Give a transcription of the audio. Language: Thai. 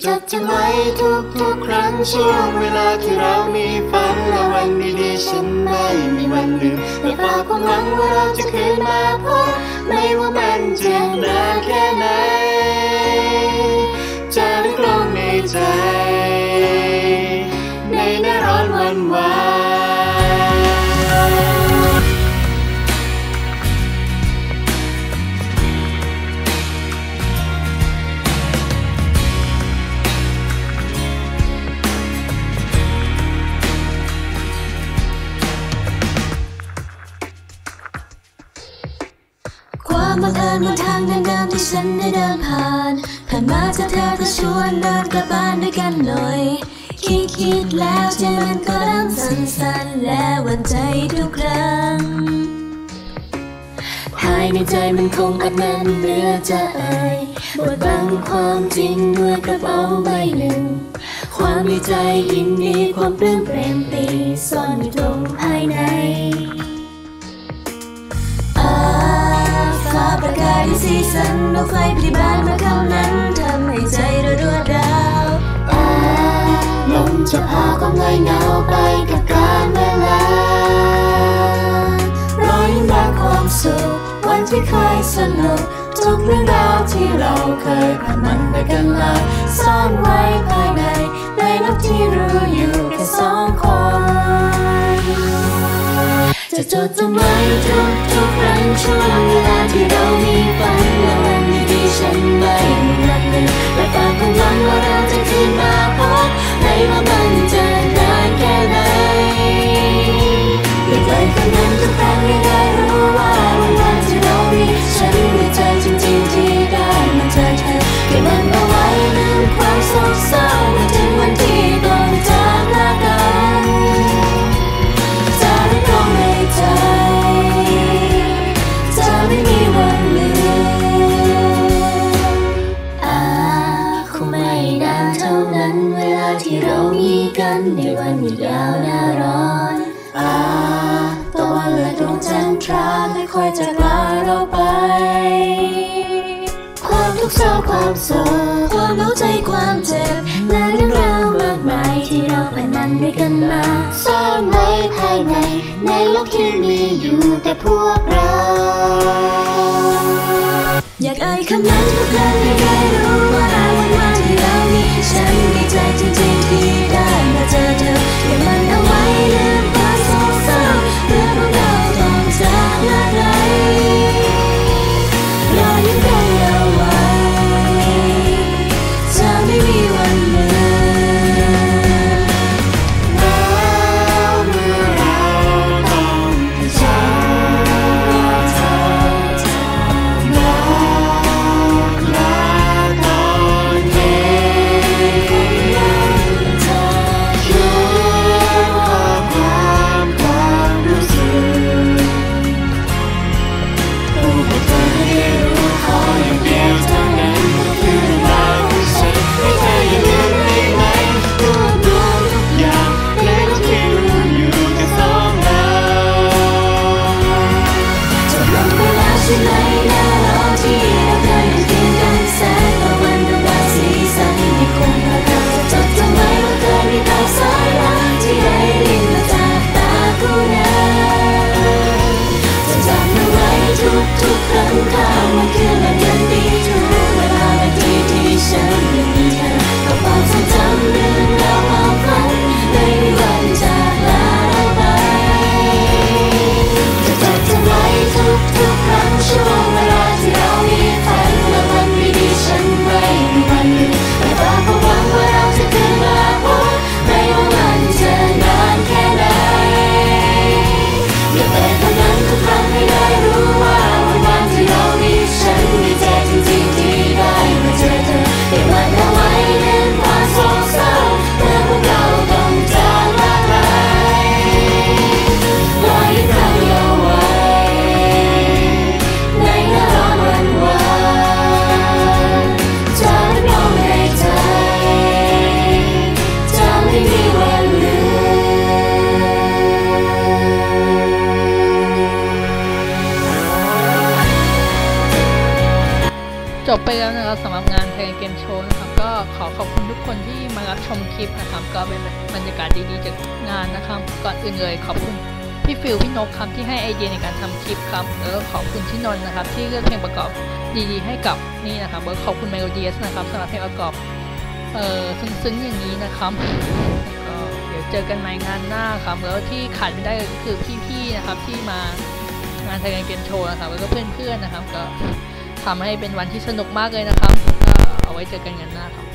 ดจำไว้ทุกครั้งช่วงเวลาที่เรามีฝันและวันดีๆฉันไม่มีวันลืมและฝากความหวังว่าเราจะคืนมาพบไม่ว่ามันจะนานแค่ไหนจะลึกลงในใจในหน้าร้อนวันวานความบังเอิญบนทางเดิมๆที่ฉันได้เดินผ่านมาเจอเธอก็ชวนเดินกลับบ้านด้วยกันหน่อยคิดแล้วใจมันก็เริ่มสั่นๆและหวั่นใจทุกครั้งภายในใจมันคงอัดแน่นเหลือจะเอ่ยบดบังความจริงด้วยกระเป๋าใบหนึ่งความดีใจยินดีความปลื้มเปรมปรีซ่อนอยู่ตรงภายในฟ้าประกายด้วยสีสันดวงไฟปริบานมาเข้านั้นทำให้ใจเรารวดราวลมจะพาความเหงาเหงาไปกับการเวลารอยยิ้มและความสุขวันที่เคยสนุกทุกเรื่องราวที่เราเคยผ่านมันด้วยกันมาซ่อนไว้ภายในโลกที่รู้อยู่แค่สองคนจะจดจำไว้ทุกครั้งช่วงเวลาที่เรามีฝันและวันดีๆฉันไม่มีวันลืมและฝากความหวังว่าเราจะคืนมาพบไม่ว่ามันจะนานแค่ไหนอยากเลยคนนั้นทุกครั้งให้ได้รู้ว่าวันที่เรามีฉันมีใจจริงๆที่ได้มาเจอเธอเก็บมันเอาไว้ลืมความโศกเศร้ามาถึงวันที่ต้องจากลากันจะได้ตรงในใจจะไม่มีวันลืมคงไม่นานเท่านั้นเวลาที่เรามีกันในวันหยุดยาวหน้าร้อนตะวันและดวงจันทราค่อยๆจากลาเราไปความทุกข์เศร้าความโศกความเหงาใจความเจ็บและเรื่องราวมากมายที่เราผ่านมันด้วยกันมาซ่อนไว้ภายในโลกที่มีอยู่แต่พวกเราอยากเอ่ยคำนั้นทุกครั้งให้ได้รู้ว่าวันที่เรามีฉันดีใจจริงๆที่ได้มาเจอเธอเก็บมันเอาไว้ลืมความโศกเศร้าเมื่อพวกเราต้องจากลาไกลรอยิ้มกันเอาไว้จะไม่มีวันลืมแล้วเมื่อเราต้องจากทุกครั้งข้ามวันคืนและเดือนปีทุกเวลานาทีที่ฉันยังมีเธอกับความทรงจำเรื่องราวความฝันไม่มีวันจากลาเราไปจะจดจำไว้ทุกครั้งช่วงเวลาที่เรามีฝันและวันดีๆฉันไม่มีวันลืมและฝากความหวังว่าเราจะคืนมาพบไม่ว่ามันจะนานแค่ไหนอย่าไปคำนั้นทุกครั้งให้ได้รู้ว่าวันที่เรามีฉันดีใจจริงๆที่ได้มาเจอเธอเก็บมันเอาไว้ลืมความโศกเศร้าเมื่อพวกเราต้องจากลาไกลรอยิ้มกันเอาไว้ในหน้าร้อนวันวานจะไม่มองในใจจะไม่มีวันลืมจบไปแล้วนะครับสำหรับงานเพลงเกมโชว์นะครับก็ขอขอบคุณทุกคนลิปนะครับก็เป็นบรรยากาศดีๆจากงานนะครับก่อนอื่นเลยขอบคุณพี่ฟิลพี่นกครับที่ให้ไอเดียในการทำคลิปครับแล้วก็ขอบคุณที่นนท์นะครับที่เลือกเพลงประกอบดีๆให้กับนี่นะครับแล้วขอบคุณไมโลเดียสนะครับสำหรับเพลงประกอบซึ้งๆอย่างนี้นะครับก็เดี๋ยวเจอกันใหม่งานหน้าครับแล้วที่ขาดไม่ได้ก็คือพี่ๆนะครับที่มางานไทยเกมโชว์นะครับแล้วก็เพื่อนๆนะครับก็ทำให้เป็นวันที่สนุกมากเลยนะครับก็เอาไว้เจอกันงานหน้าครับ